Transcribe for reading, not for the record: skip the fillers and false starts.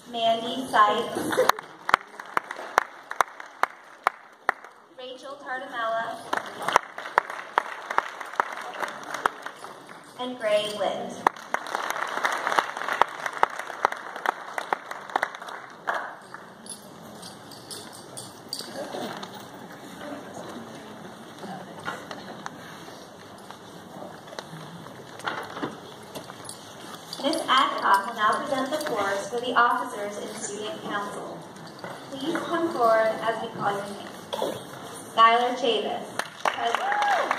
Mandy Sykes, Rachel Tardamella, and Gray Witt. Ms. Adcock will now present the floors for the officers and student council. Please come forward as we call your name. Skylar Chavis, President.